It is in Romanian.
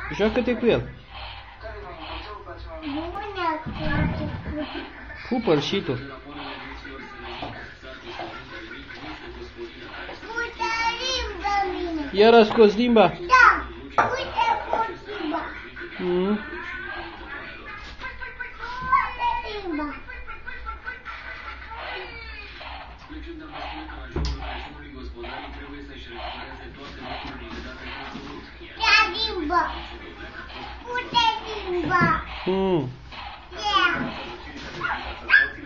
Joacă-te cu el. Pupă-l și tu. Uite limba mine. Iar a scos limba? Da. Uite limba. Uite limba. Ia limba. Uite limba. Yeah.